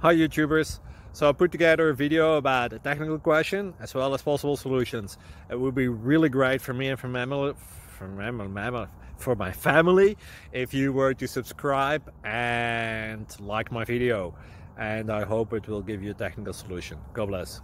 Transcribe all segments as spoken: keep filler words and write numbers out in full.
Hi YouTubers! So I put together a video about a technical question as well as possible solutions. It would be really great for me and for, mammal, for, mammal, for my family if you were to subscribe and like my video. And I hope it will give you a technical solution. God bless.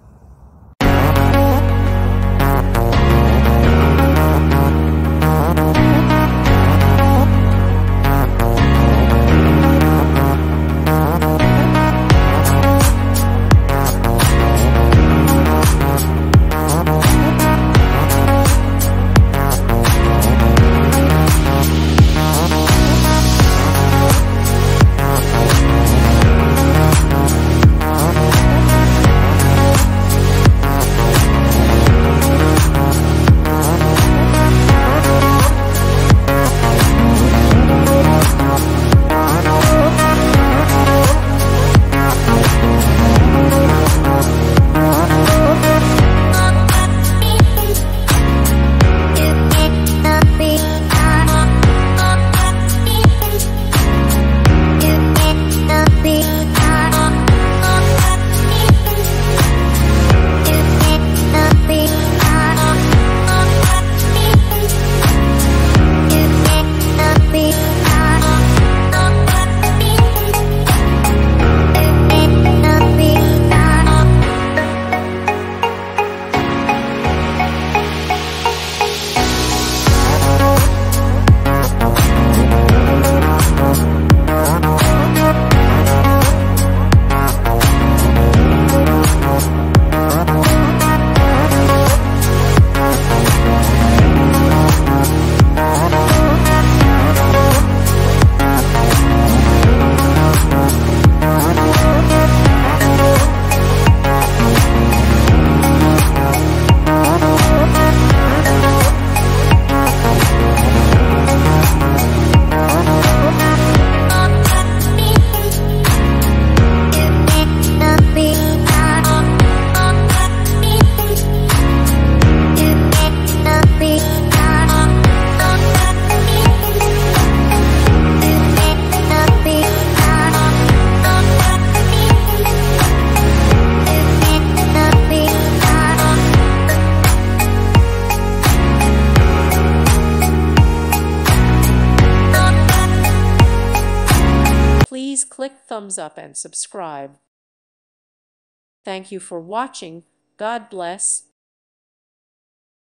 Please click thumbs up and subscribe. Thank you for watching. God bless.